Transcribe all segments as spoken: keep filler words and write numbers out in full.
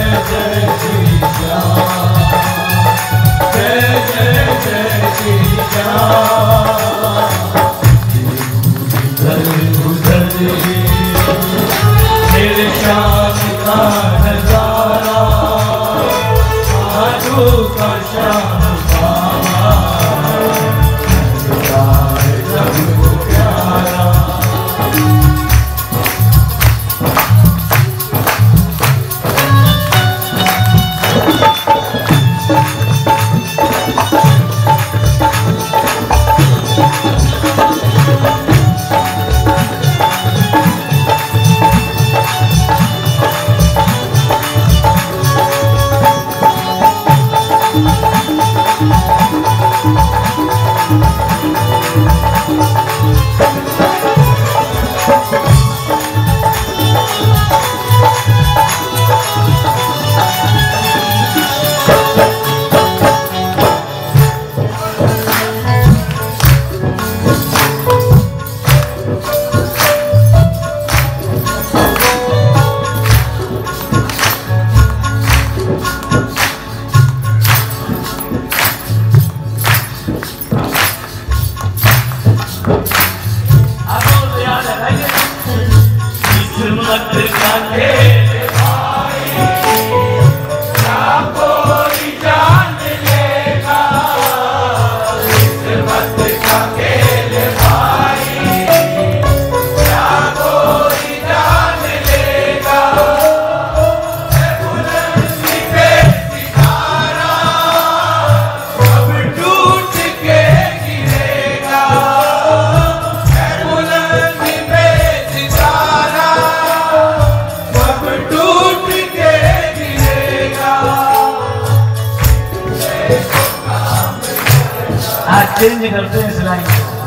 Change करते हैं इस लाइन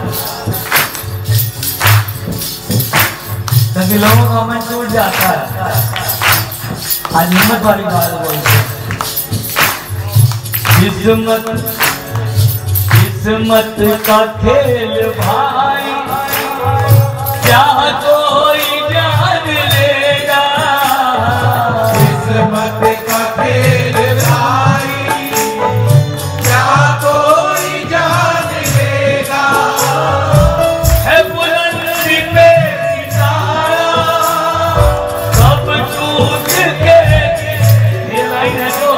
ताकि लोगों का मन टूट जाता है। आज हिम्मत वाली बात बोलते हैं। किस्मत किस्मत का खेल भाई क्या कोई जान लेगा। किस्मत का खेल भाई क्या कोई जान लेगा। है बुलंदी पे सितारा कब टूट के, ये लाइन है तो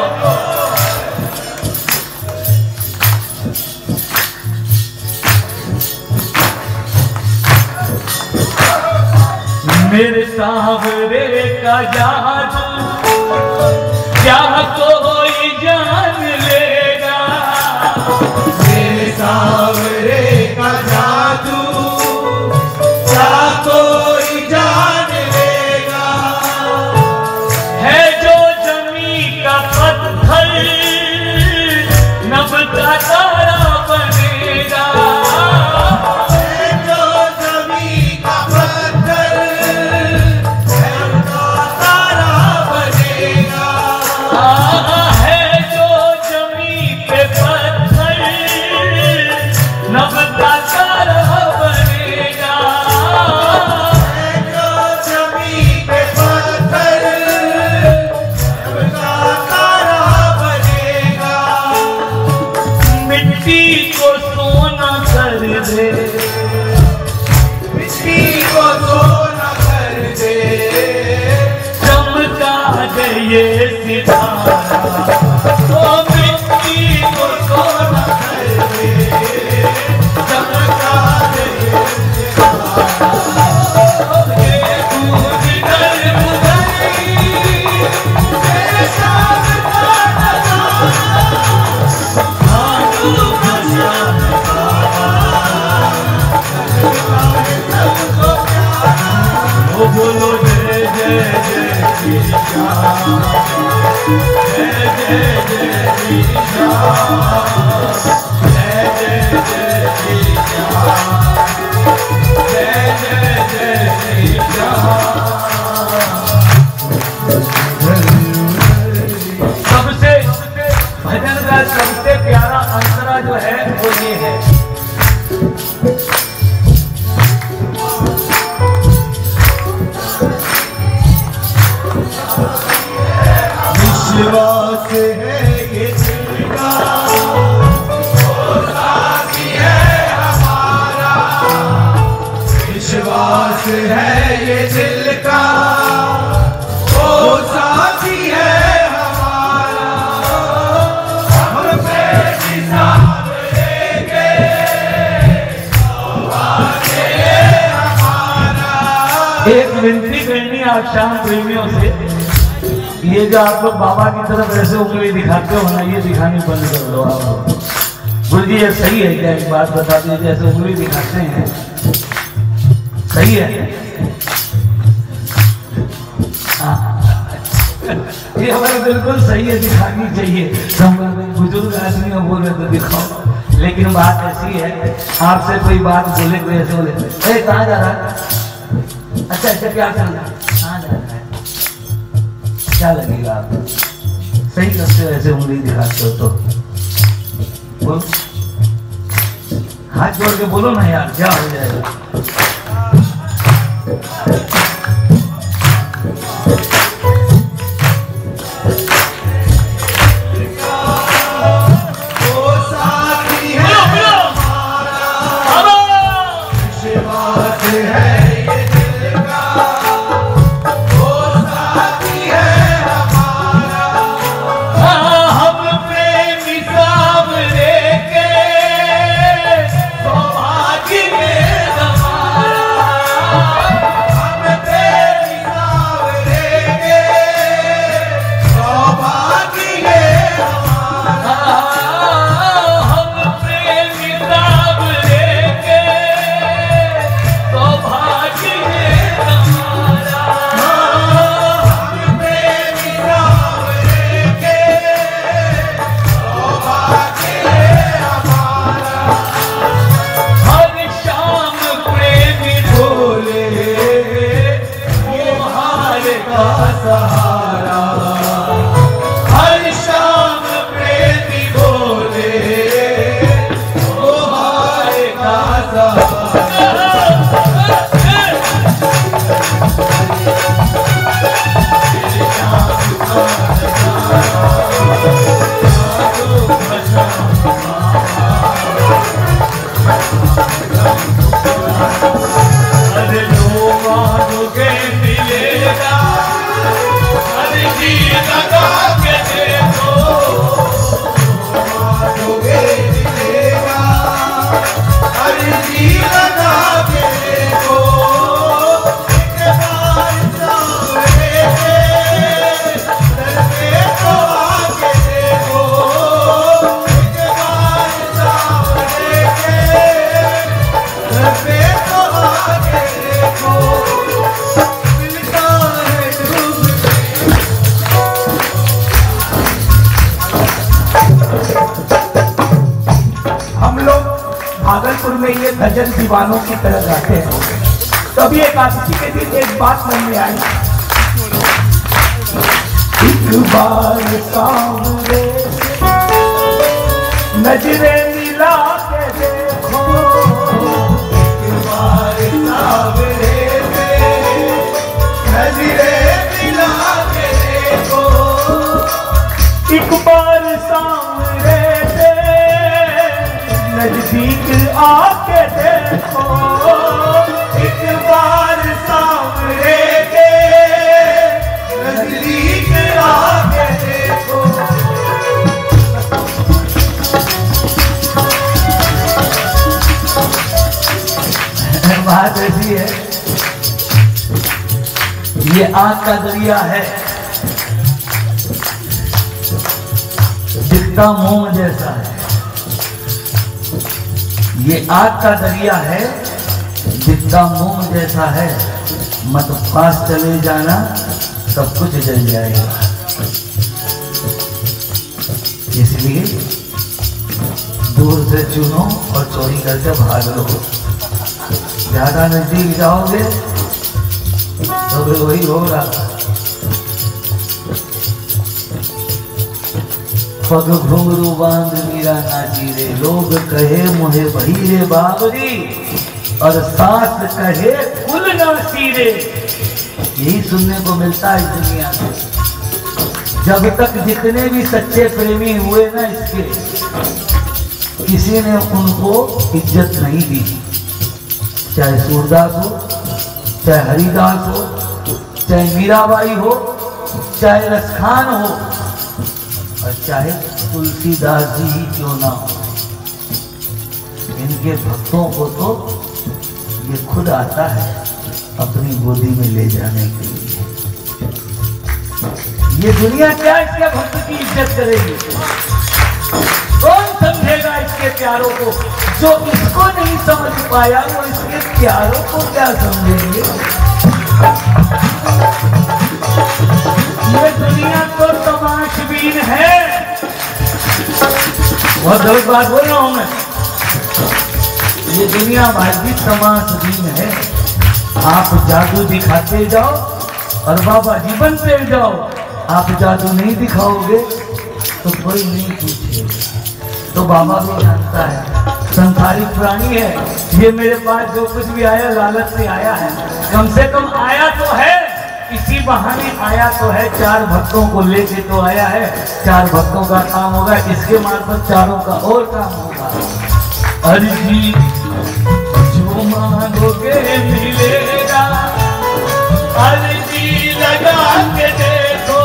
मेरे सावरे का जादू क्या कोई जान लेगा। मेरे सावरे का जादू क्या कोई जान लेगा। है जो जमीन का पत्थर नभ का तारा बनेगा। ये सितारा ओ मिट्टी को सोना कर दे, चमका दे ये सितारा। ये दूध डर गई मेरे शाम का नजारा। हाँ तू भसान सबको प्यारा। ओ बोलो जय जय जय श्री राम, जय जय जय श्री राम, जय जय जय श्री राम, जय जय जय श्री राम। सबसे भजन का सबसे प्यारा अंतरा जो है वो ये है। विश्वास है ये दिल का, वो साथी है हमारा। विश्वास है ये दिल का, वो साथी है हमारा। हम पे हिसाब लेंगे, हमारा। एक विनती करनी है आप शाम प्रेमियों से, ये जो आप लोग बाबा की तरफ ऐसे उंगली दिखाते हो ना, ये दिखानी बंद कर दो आप। गुरु जी ये सही है क्या? एक बात बता दीजिए, ऐसे उंगली दिखाते हैं सही है? ये हमारे बिल्कुल सही है, दिखानी चाहिए। बुजुर्ग आदमी हो बोल रहे तो दिखाओ, लेकिन बात ऐसी है आपसे कोई बात बोले कोई ऐसे बोले ए कहाँ जा रहा है? अच्छा अच्छा क्या चल रहा है? कहाँ जा रहा है? क्या लगेगा आपको? सही करते हो ऐसे उंगली दिखाते हो तो बोल, हाथ जोड़ के बोलो ना यार, क्या हो जाएगा? भागलपुर में ये भजन दीवानों की तरह गाते हैं। तभी एकादशी के दिन एक बात मन में आई, एक बार सामने नजरे मिला के देखो, एक बार सामने नजरे मिला के देखो, एक बार सामने नजदीक आके देखो, एक बार सामने के नजदीक आके देखो। बात ऐसी है, ये आग का दरिया है, दिखता मोम जैसा है। ये आग का दरिया है, दिखता मोम जैसा है, मत पास चले जाना सब कुछ जल जाएगा। इसलिए दूर से चुनो और चोरी करके भाग लो। ज्यादा नजदीक जाओगे तो भी वही होगा। पग घुंघरू बांध मीरा नाची रे, लोग कहे मुहे भई रे बाबरी, और सास कहे फुल नासी रे। यही सुनने को मिलता है इस दुनिया में। जब तक जितने भी सच्चे प्रेमी हुए ना इसके, किसी ने उनको इज्जत नहीं दी। चाहे सूरदास हो, चाहे हरिदास हो, चाहे मीराबाई हो, चाहे रसखान हो, और चाहे तुलसीदास जी ही क्यों ना हो। इनके भक्तों को तो ये खुद आता है अपनी गोदी में ले जाने के लिए। ये दुनिया क्या इसके भक्त की इज्जत करेगी? कौन समझेगा इसके प्यारों को? जो इसको नहीं समझ पाया वो इसके प्यारों को क्या समझेंगे? ये दुनिया तो तमाशबीन है। बहुत गलत बात बोल रहा हूं मैं। ये दुनिया भाई तमाशबीन है। आप जादू दिखाते जाओ और बाबा जी बनते जाओ। आप जादू नहीं दिखाओगे तो कोई नहीं पूछेगा। तो बाबा भी जानता है संसारिक प्राणी है। ये मेरे पास जो कुछ भी आया लालच से आया है। कम से कम आया तो है, इसी बहाने आया तो है। चार भक्तों को लेके तो आया है। चार भक्तों का काम होगा, इसके मार्फत चारों का और काम होगा। अर्जी जो मांगोगे मिलेगा, अर्जी लगा के देखो।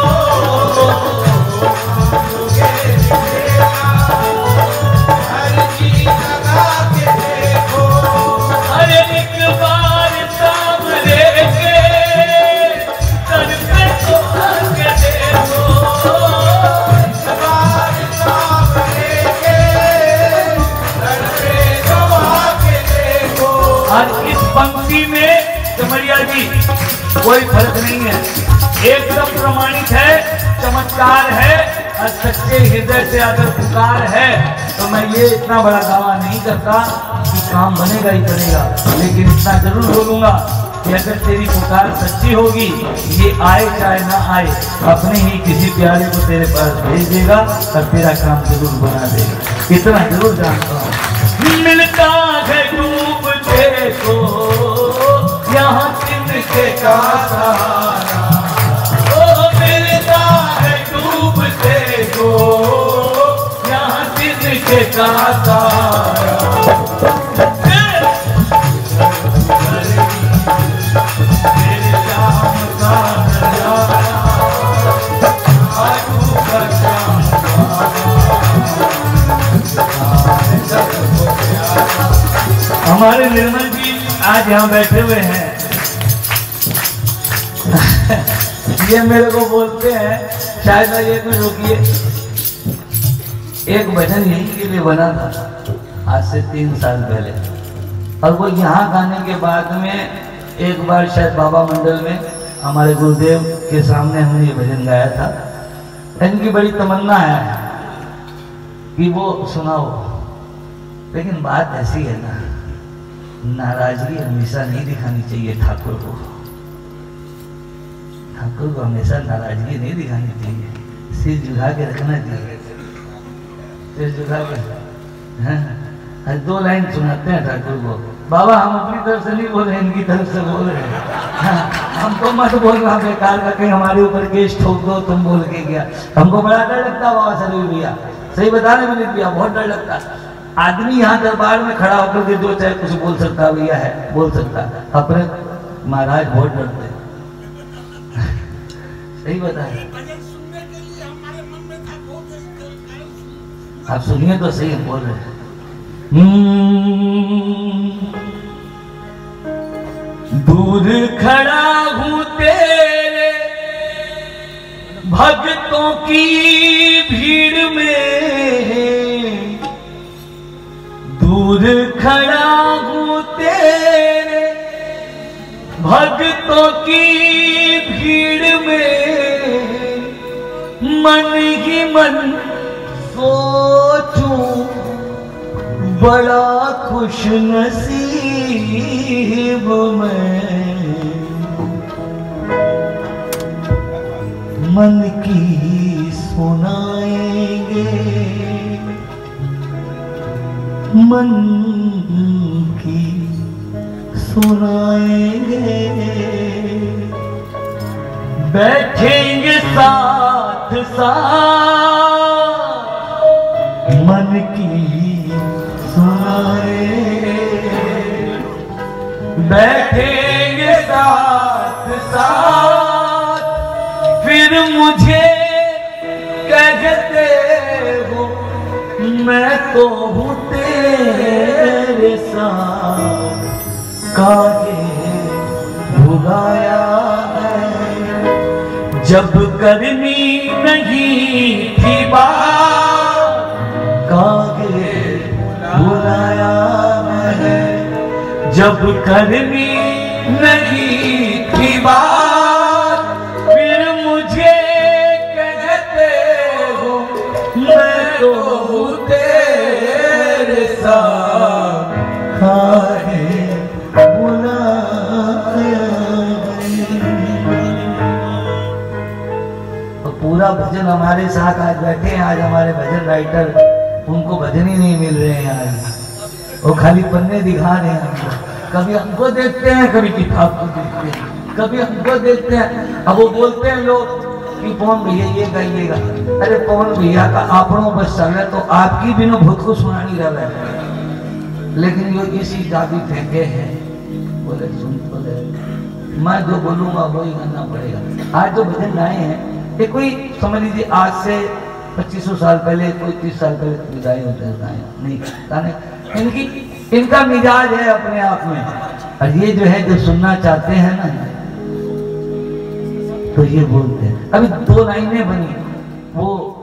अर्जी लगा के देखो। अरे एक बार सामने के दर पे तो आके देखो। एक बार सामने के दर पे तो आके देखो। और इस पंक्ति में चमरिया जी कोई फर्क नहीं है, एकदम प्रमाणित है, चमत्कार है। और सच्चे हृदय से अगर पुकार है तो मैं ये इतना बड़ा दावा नहीं करता कि काम बनेगा ही बनेगा, लेकिन इतना जरूर बोलूंगा कि अगर तेरी पुकार सच्ची होगी, ये आए चाहे ना आए, अपने ही किसी प्यारे को तेरे पास भेज देगा और तेरा काम जरूर बना देगा। इतना जरूर जानता हूँ। मिलता है डूब देखो यहाँ तिनके का सहारा। ओ मिलता है डूब देखो यहाँ तिनके का सहारा। हमारे निर्मल जी आज यहाँ बैठे हुए हैं। ये मेरे को बोलते हैं, शायद ये तो रोकिए, एक भजन यही के लिए बना था आज से तीन साल पहले, और वो यहाँ गाने के बाद में एक बार शायद बाबा मंडल में हमारे गुरुदेव के सामने हमने ये भजन गाया था। इनकी बड़ी तमन्ना है कि वो सुनाओ, लेकिन बात ऐसी है ना, नाराजगी हमेशा नहीं दिखानी चाहिए ठाकुर को। ठाकुर को हमेशा नाराजगी नहीं दिखानी चाहिए, सिर झुका के रखना चाहिए, सिर झुका के। हाँ, दो लाइन सुनाते हैं ठाकुर को। बाबा हम अपनी तरफ से नहीं बोल रहे, इनकी तरफ से बोल रहे हैं। हाँ, हम तो मत बोल रहा बेकार का, कहीं हमारे ऊपर केस ठोक दो तुम बोल के गया। हमको बड़ा डर लगता बाबा सलीम भैया, सही बता रहे विनीत भैया, बहुत डर लगता। आदमी यहाँ दरबार में खड़ा होकर के जो चाहे कुछ बोल सकता भैया है, बोल सकता। अपने महाराज बहुत डरते, सही बता रहे। आप सुनिए तो सही, बोल रहे हैं। दूर खड़ा हूँ तेरे भक्तों की भीड़ में, दूर खड़ा हूँ तेरे भक्तों की भीड़ में, मन ही मन सोचूं बड़ा खुश नसीब मैं, मन की सुनाएंगे मन की सुनाएंगे, बैठेंगे साथ साथ मन की सुनाए, बैठेंगे साथ साथ फिर मुझे कहते हो मैं तो हूँ तेरे साथ, काहे भुलाया है जब करनी नहीं थी बात, काहे भुलाया है जब करनी नहीं थी बात, फिर मुझे कहते हो मैं तो हूँ तेरे साथ, काहे भुलाया। तो पूरा भजन हमारे साथ आज बैठे हैं, आज हमारे भजन राइटर, उनको भजन ही नहीं मिल रहे हैं आज, वो खाली पन्ने दिखा रहे हैं हमको, कभी हमको देखते हैं कभी किताब को देखते हैं, कभी हमको देखते हैं। अब वो बोलते हैं लोग कि पवन भैया ये गाइएगा, अरे पवन भैया का आपनों बस चल है तो आपकी बिना भूत को सुनानी रहा है, लेकिन जो इसी जाति फेंके हैं बोले सुन बोले मैं जो बोलूंगा वही करना पड़ेगा। आज जो भजन गाए हैं ये कोई समझ लीजिए आज से पच्चीस सौ साल पहले, कोई तीस साल पहले विदाई होते हैं गाए नहीं गाने, इनकी इनका मिजाज है अपने आप में। और ये जो है जो सुनना चाहते हैं ना तो ये बोलते हैं। अभी दो लाइनें बनी, वो